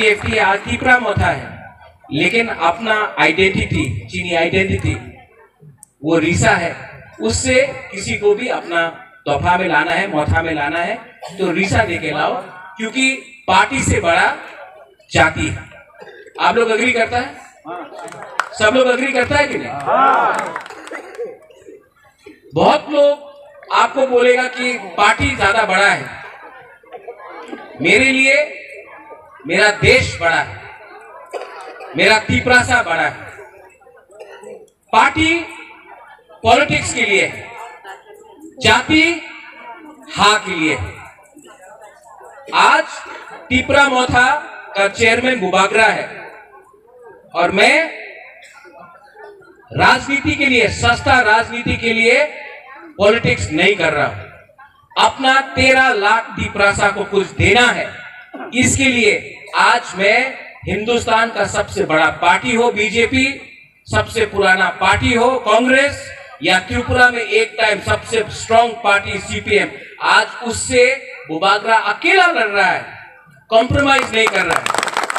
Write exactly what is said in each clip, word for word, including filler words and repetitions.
F T आज तीपरा मोथा है, लेकिन अपना आइडेंटिटी, चीनी आइडेंटिटी वो रीसा है। उससे किसी को भी अपना तोहफा में लाना है, मोथा में लाना है तो रीसा दे के लाओ, क्योंकि पार्टी से बड़ा जाति है। आप लोग अग्री करता है? सब लोग अग्री करता है कि नहीं? बहुत लोग आपको बोलेगा कि पार्टी ज्यादा बड़ा है। मेरे लिए मेरा देश बड़ा है, मेरा तीपरासा बड़ा है। पार्टी पॉलिटिक्स के लिए है, जाति हा के लिए है। आज तीपरा मोथा का चेयरमैन बुबागरा है और मैं राजनीति के लिए, सस्ता राजनीति के लिए पॉलिटिक्स नहीं कर रहा हूं। अपना तेरह लाख तीपरासा को कुछ देना है, इसके लिए आज मैं हिंदुस्तान का सबसे बड़ा पार्टी हो बीजेपी, सबसे पुराना पार्टी हो कांग्रेस, या त्रिपुरा में एक टाइम सबसे strong party C P M, आज उससे बुबागरा अकेला लड़ रहा है, कॉम्प्रोमाइज नहीं कर रहा है,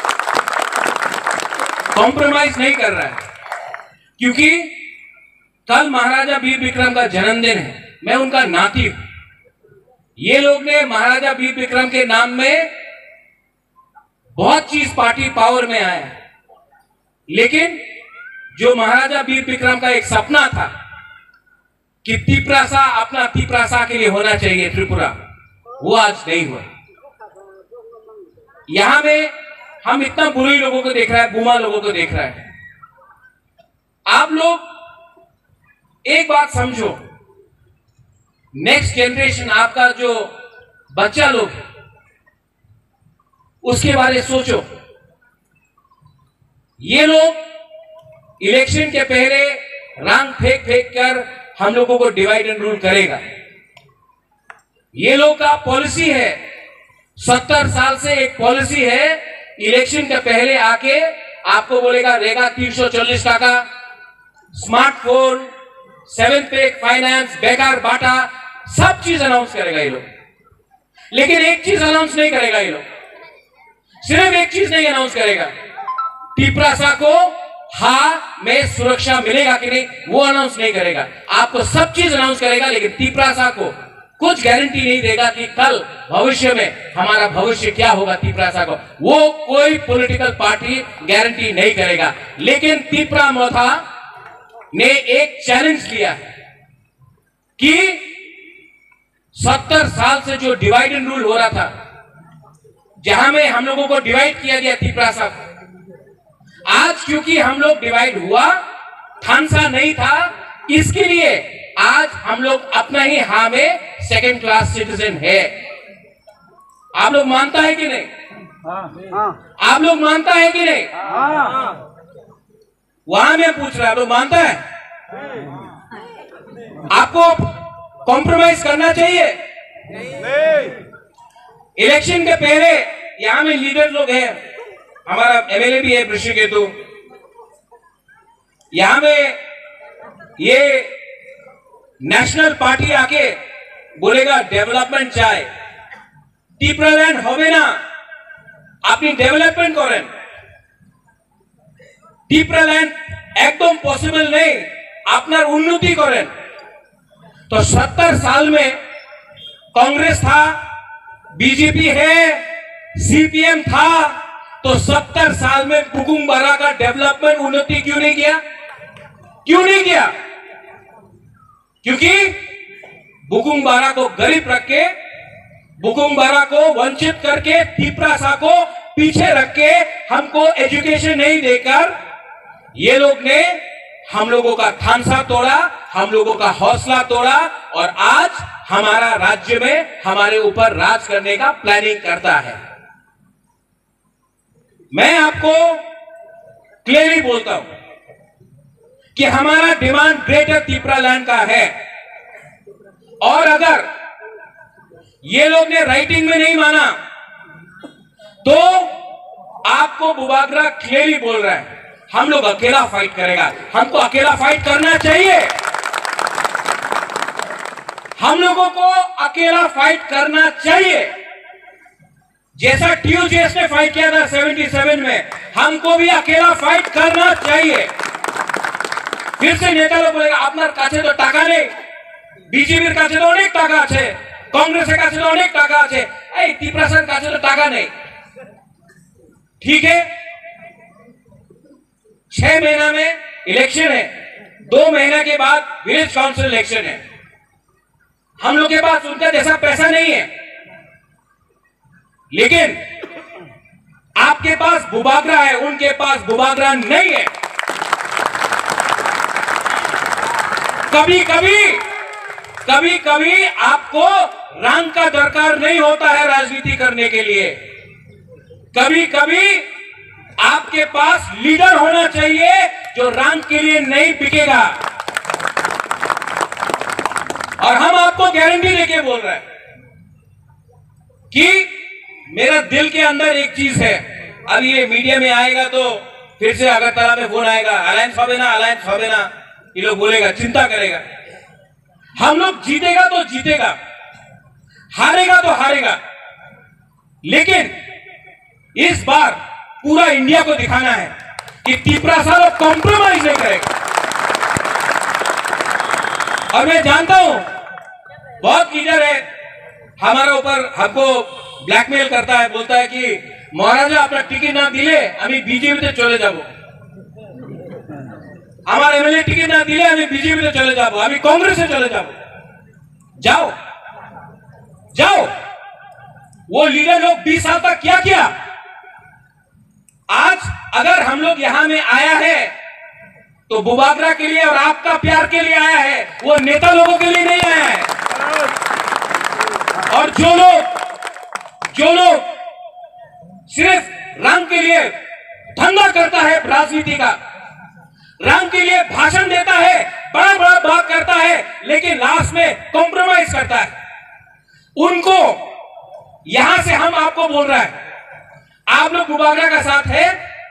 कॉम्प्रोमाइज नहीं कर रहा है। क्योंकि कल महाराजा वीर विक्रम का जन्मदिन है, मैं उनका नाती हूं। ये लोग ने महाराजा वीर विक्रम के नाम में बहुत चीज पार्टी पावर में आया, लेकिन जो महाराजा वीर विक्रम का एक सपना था कि तीपरासा अपना तीपरासा के लिए होना चाहिए त्रिपुरा, वो आज नहीं हुआ। यहां में हम इतना बुरे लोगों को देख रहा है, बुमा लोगों को देख रहा है। आप लोग एक बात समझो, नेक्स्ट जनरेशन, आपका जो बच्चा लोग है, उसके बारे में सोचो। ये लोग इलेक्शन के पहले रंग फेंक फेंक कर हम लोगों को डिवाइड एंड रूल करेगा। ये लोग का पॉलिसी है, सत्तर साल से एक पॉलिसी है, इलेक्शन के पहले आके आपको बोलेगा रेगा तीन सौ चालीस टाका, स्मार्टफोन, सेवन पेक फाइनेंस, बेकार बाटा, सब चीज अनाउंस करेगा ये लोग। लेकिन एक चीज अनाउंस नहीं करेगा ये लोग, सिर्फ एक चीज नहीं अनाउंस करेगा, तीपरासा को हा में सुरक्षा मिलेगा कि नहीं, वो अनाउंस नहीं करेगा। आपको सब चीज अनाउंस करेगा, लेकिन तीपरासा को कुछ गारंटी नहीं देगा कि कल भविष्य में हमारा भविष्य क्या होगा तीपरासा को, वो कोई पॉलिटिकल पार्टी गारंटी नहीं करेगा। लेकिन तीपरा मोथा ने एक चैलेंज लिया है कि सत्तर साल से जो डिवाइड एंड रूल हो रहा था, जहां में हम लोगों को डिवाइड किया गया तीपरासा को, आज क्योंकि हम लोग डिवाइड हुआ, थानसा नहीं था, इसके लिए आज हम लोग अपना ही हा में सेकेंड क्लास सिटीजन है। आप लोग मानता है कि नहीं? हाँ। आप लोग मानता है कि नहीं? हाँ। वहां मैं पूछ रहा, आप लोग मानता है? आपको कॉम्प्रोमाइज करना चाहिए? नहीं। इलेक्शन के पहले यहां में लीडर लोग हैं, हमारा एम एल ए भी है ऋषिकेतु, यहां में ये नेशनल पार्टी आके बोलेगा डेवलपमेंट चाहे, टीपरालैंड होवे ना, अपनी डेवलपमेंट करें। टीपरालैंड एकदम पॉसिबल नहीं, अपना उन्नति करें। तो सत्तर साल में कांग्रेस था, बीजेपी है, सी पी एम था, तो सत्तर साल में बुकुम बारा का डेवलपमेंट उन्नति क्यों नहीं किया? क्यों नहीं किया? क्योंकि बुकुम बारा को गरीब रख के, बुकुम बारा को वंचित करके, तीपरासा को पीछे रख के, हमको एजुकेशन नहीं देकर ये लोग ने हम लोगों का थानसा तोड़ा, हम लोगों का हौसला तोड़ा, और आज हमारा राज्य में हमारे ऊपर राज करने का प्लानिंग करता है। मैं आपको क्लियरली बोलता हूं कि हमारा डिमांड ग्रेटर तीपरालैंड का है, और अगर ये लोग ने राइटिंग में नहीं माना तो आपको बुबागरा क्लियरली बोल रहा है, हम लोग अकेला फाइट करेगा। हमको अकेला फाइट करना चाहिए, हम लोगों को अकेला फाइट करना चाहिए। जैसा टीयूजेएस ने फाइट किया था सतहत्तर में, हमको भी अकेला फाइट करना चाहिए। फिर से नेता लोग बोलेगा আপনার কাছে তো টাকা নেই, বিজেপির কাছে তো অনেক টাকা আছে, कांग्रेस কাছে তো অনেক টাকা আছে, এই ত্রিপুরার কাছে তো টাকা নেই। ठीक है, छह महीना में इलेक्शन है, दो महीने के बाद विलेज काउंसिल इलेक्शन है। हम लोग के पास उनका जैसा पैसा नहीं है, लेकिन आपके पास बुबागरा है, उनके पास बुबागरा नहीं है। कभी कभी कभी कभी आपको रंग का दरकार नहीं होता है राजनीति करने के लिए। कभी कभी आपके पास लीडर होना चाहिए जो रंग के लिए नहीं बिकेगा। और हम आपको गारंटी देके बोल रहे हैं कि मेरा दिल के अंदर एक चीज है। अब ये मीडिया में आएगा तो फिर से अगरतला में फोन आएगा, अलायंस होवे ना, अलायंस होवे ना, ये लोग बोलेगा, चिंता करेगा। हम लोग जीतेगा तो जीतेगा, हारेगा तो हारेगा, लेकिन इस बार पूरा इंडिया को दिखाना है कि त्रिपुरा लोग कॉम्प्रोमाइज नहीं करेगा। और मैं जानता हूं बहुत लीडर है हमारा ऊपर हमको ब्लैकमेल करता है, बोलता है कि महाराजा अपना टिकट ना दिले हमें बीजेपी चले जाबो, हमारे एमएलए टिकट ना दिले हमें बीजेपी चले जाबो, हमें कांग्रेस से चले जाबो। जाओ जाओ, वो लीडर लोग बीस साल तक क्या किया? आज अगर हम लोग यहां में आया है तो बुबागरा के लिए और आपका प्यार के लिए आया है, वो नेता लोगों के लिए नहीं आया है। और जो लोग जो लोग सिर्फ रंग के लिए धंधा करता है, राजनीति का रंग के लिए भाषण देता है, बड़ा बड़ा बात करता है, लेकिन लास्ट में कॉम्प्रोमाइज करता है, उनको यहां से हम आपको बोल रहे हैं, आप लोग बुबागरा का साथ है?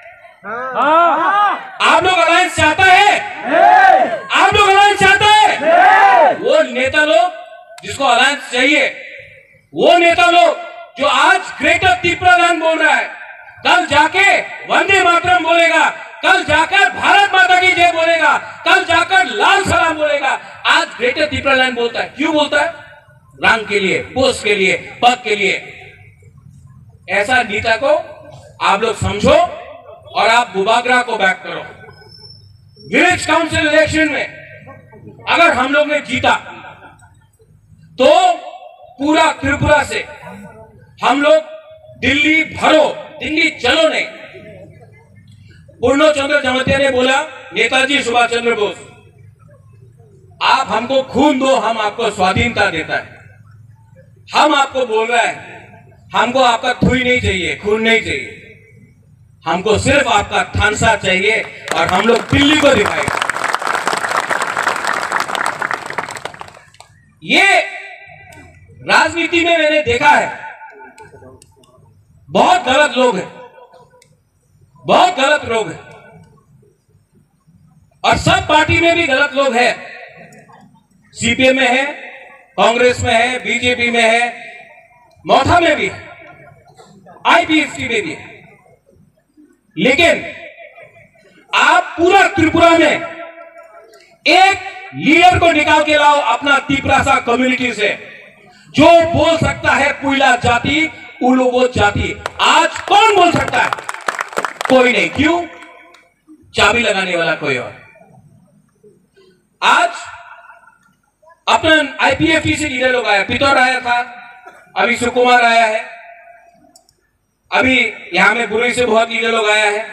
आप लोग अलायंस चाहता है? आप लोग अलायंस चाहते हैं? वो नेता लोग जिसको अलायंस चाहिए, वो नेता लोग जो आज ग्रेटर त्रिपुरा लैंड बोल रहा है, कल जाके वंदे मातरम बोलेगा, कल जाकर भारत माता की जय बोलेगा, कल जाकर लाल सलाम बोलेगा। आज ग्रेटर त्रिपुरा लैंड बोलता है, क्यों बोलता है? रंग के लिए, पोस्ट के लिए, पद के लिए। ऐसा नेता को आप लोग समझो और आप बुबागरा को बैक करो। विलेज काउंसिल इलेक्शन में अगर हम लोग ने जीता तो पूरा त्रिपुरा से हम लोग दिल्ली भरो, दिल्ली चलो नहीं। पूर्ण चंद्र जमतिया ने बोला, नेताजी सुभाष चंद्र बोस, आप हमको खून दो, हम आपको स्वाधीनता देता है। हम आपको बोल रहे हैं, हमको आपका थुई नहीं चाहिए, खून नहीं चाहिए, हमको सिर्फ आपका थानसा चाहिए और हम लोग दिल्ली को दिखाएंगे। ये राजनीति में मैंने देखा है, बहुत गलत लोग हैं, बहुत गलत लोग हैं, और सब पार्टी में भी गलत लोग हैं। सीपीएम में है, कांग्रेस में है, बीजेपी में है, मौथा में भी है, आईपीएफटी में भी है। लेकिन आप पूरा त्रिपुरा में एक लीडर को निकाल के लाओ अपना त्रिपुरा कम्युनिटी से, जो बोल सकता है पुइला जाति, उलुबो जाति। आज कौन बोल सकता है? कोई नहीं। क्यों? चाबी लगाने वाला कोई और। आज अपना आईपीएफटी से लीडर लोग आया, पितौर आया था, अभी सुकुमार आया है, अभी यहां में बुरई से बहुत लीडर लोग आया है,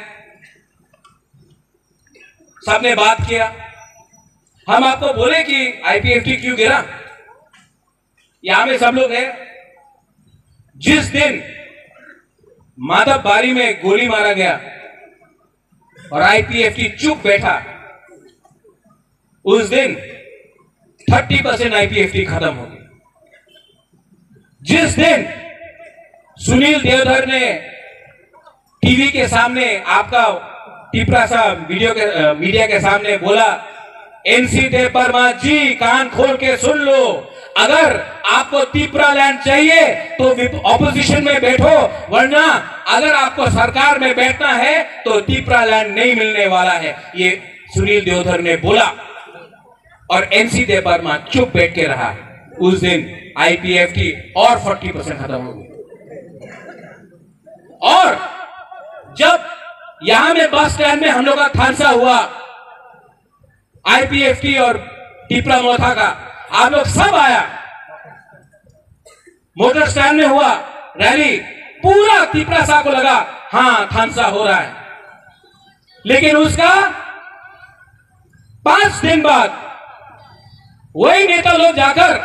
सबने बात किया। हम आपको बोले कि आईपीएफटी क्यों गिरा, यहां में सब लोग हैं। जिस दिन माधव बारी में गोली मारा गया और आईपीएफटी चुप बैठा, उस दिन तीस परसेंट आईपीएफटी खत्म हो गई। जिस दिन सुनील देवधर ने टीवी के सामने, आपका टिपरा सा वीडियो के मीडिया के सामने बोला, एनसी देव वर्मा जी कान खोल के सुन लो, अगर आपको तिपरा लैंड चाहिए तो ऑपोजिशन में बैठो, वरना अगर आपको सरकार में बैठना है तो तिपरा लैंड नहीं मिलने वाला है। ये सुनील देवधर ने बोला और एनसी देबबर्मा चुप बैठ के रहा। उस दिन आईपीएफ की और चालीस परसेंट खत्म हो गई। और जब यहां में बस स्टैंड में हम लोग का थानसा हुआ आईपीएफ की और तिपरा मोथा का, आप लोग सब आया। मोटर स्टैंड में हुआ रैली, पूरा तिपरा सा को लगा हां थानसा हो रहा है। लेकिन उसका पांच दिन बाद वही नेता लोग जाकर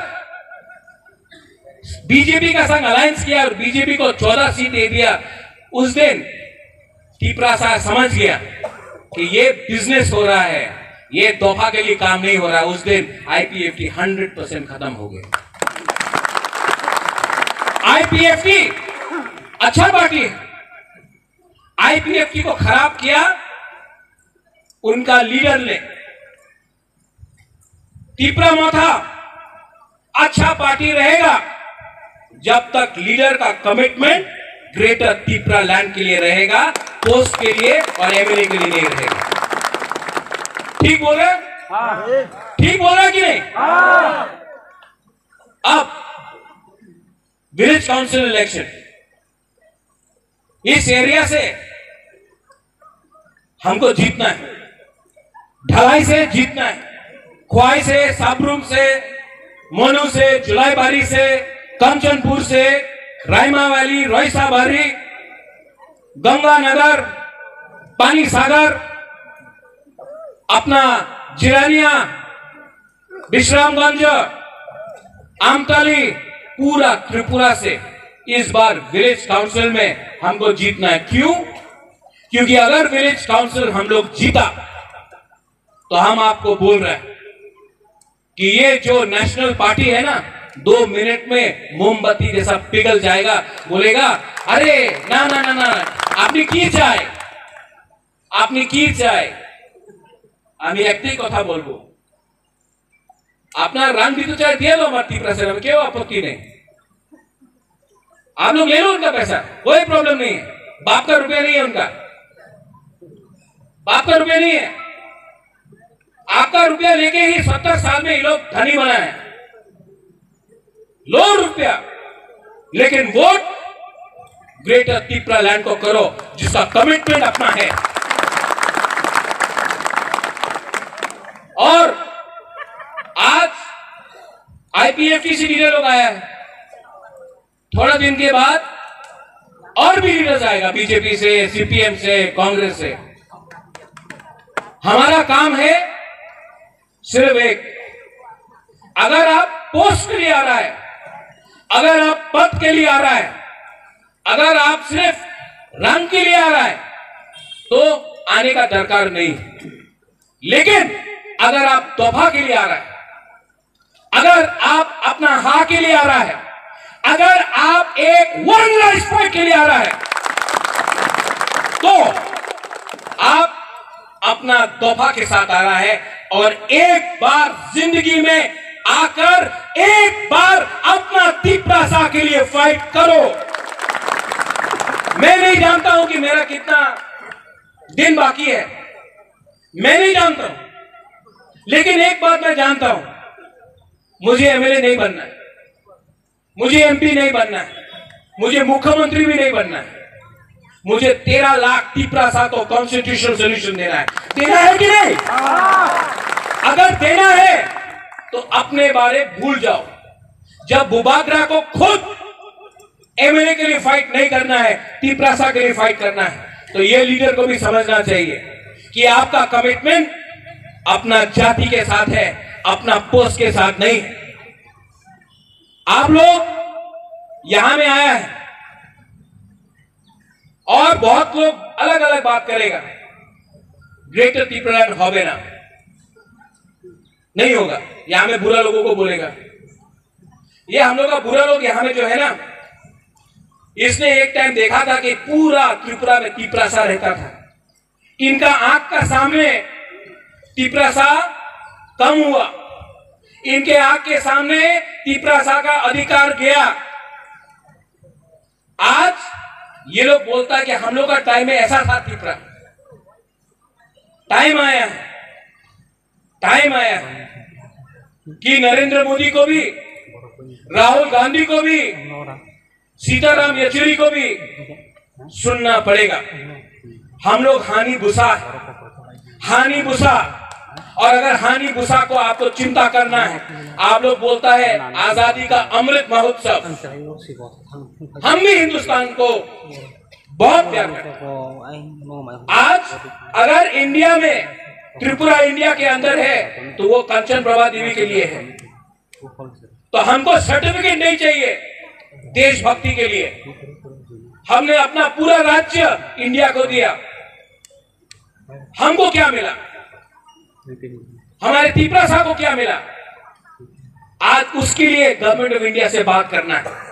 बीजेपी का संग अलायंस किया और बीजेपी को चौदह सीट दे दिया। उस दिन तिपरा सा समझ गया कि ये बिजनेस हो रहा है, ये तोहफा के लिए काम नहीं हो रहा। उस दिन आईपीएफ की हंड्रेड परसेंट खत्म हो गए। आईपीएफ की अच्छा पार्टी है, आईपीएफ की को खराब किया उनका लीडर ने। तिपरा मोथा अच्छा पार्टी रहेगा जब तक लीडर का कमिटमेंट ग्रेटर तिपरा लैंड के लिए रहेगा, पोस्ट के लिए और एमएलए के लिए नहीं रहेगा। ठीक बोल रहे? हाँ। ठीक बोल रहा कि नहीं? हाँ। अब विलेज काउंसिल इलेक्शन, इस एरिया से हमको जीतना है, ढलाई से जीतना है, ख्वाई से, साबरूम से, मोनू से, जुलाईबारी से, कंचनपुर से, रायमा वैली, रोयसाबारी, गंगानगर, पानी सागर, अपना जिरानिया, विश्रामगंज, आमतली, पूरा त्रिपुरा से इस बार विलेज काउंसिल में हमको जीतना है। क्यों? क्योंकि अगर विलेज काउंसिल हम लोग जीता तो हम आपको बोल रहे हैं कि ये जो नेशनल पार्टी है ना, दो मिनट में मोमबत्ती जैसा पिघल जाएगा। बोलेगा अरे ना ना ना ना आपने की चाय आपने की चाय আমি একটাই কথা বলবো, আপনার রান भी तो चाहे दे लो मत तिपरा से, क्यों आपत्ति नहीं, आप लोग ले लो उनका पैसा, कोई प्रॉब्लम नहीं है। बाप का रुपया नहीं है उनका, बाप का रुपया नहीं है। आपका रुपया लेके ही सत्तर साल में ये लोग धनी बना है। लो रुपया, लेकिन वोट ग्रेटर तिपरा लैंड को करो जिसका कमिटमेंट अपना है। और आज आईपीएफ की से लीडर लोग आया है, थोड़ा दिन के बाद और भी लीडर्स आएगा, बीजेपी से, सीपीएम से, कांग्रेस से। हमारा काम है सिर्फ एक, अगर आप पोस्ट के लिए आ रहा है, अगर आप पद के लिए आ रहा है, अगर आप सिर्फ रंग के लिए आ रहा है तो आने का दरकार नहीं। लेकिन अगर आप तोहफा के लिए आ रहा है, अगर आप अपना हा के लिए आ रहा है, अगर आप एक वन लाइफ फाइट के लिए आ रहा है, तो आप अपना तोहफा के साथ आ रहा है। और एक बार जिंदगी में आकर एक बार अपना तिपरा सा के लिए फाइट करो। मैं नहीं जानता हूं कि मेरा कितना दिन बाकी है, मैं नहीं जानता हूं, लेकिन एक बात मैं जानता हूं, मुझे एमएलए नहीं बनना है, मुझे एमपी नहीं बनना है, मुझे मुख्यमंत्री भी नहीं बनना है। मुझे तेरह लाख तिपरा सा को कॉन्स्टिट्यूशनल सोल्यूशन देना है। देना है कि नहीं? अगर देना है तो अपने बारे भूल जाओ। जब बुबागरा को खुद एमएलए के लिए फाइट नहीं करना है, तिपरा सा के लिए फाइट करना है, तो ये लीडर को भी समझना चाहिए कि आपका कमिटमेंट अपना जाति के साथ है, अपना पोस्ट के साथ नहीं है। आप लोग यहां में आया है और बहुत लोग अलग अलग बात करेगा, ग्रेटर तिपरा लैंड होवे ना, नहीं होगा। यहां में बुरा लोगों को बोलेगा, ये हम लोग का बुरा लोग यहां में जो है ना, इसने एक टाइम देखा था कि पूरा त्रिपुरा में तिपरा सा रहता था। इनका आंख का सामने तिपरा सा कम हुआ, इनके आंख के सामने तिपरासा का अधिकार गया। आज ये लोग बोलता है कि हम लोग का टाइम में ऐसा था तिपरा। टाइम आया है, टाइम आया है कि नरेंद्र मोदी को भी, राहुल गांधी को भी, सीताराम येचुरी को भी सुनना पड़ेगा। हम लोग हानि बुसा है, हानि बुसा। और अगर हानि बुसा को आपको चिंता करना है, आप लोग बोलता है आजादी का अमृत महोत्सव, हम भी हिंदुस्तान को बहुत प्यार करते हैं। आज अगर इंडिया में, त्रिपुरा इंडिया के अंदर है तो वो कंचन प्रभा देवी के लिए है। तो हमको सर्टिफिकेट नहीं चाहिए देशभक्ति के लिए। हमने अपना पूरा राज्य इंडिया को दिया, हमको क्या मिला? हमारे तिपरासा को क्या मिला? आज उसके लिए गवर्नमेंट ऑफ इंडिया से बात करना है।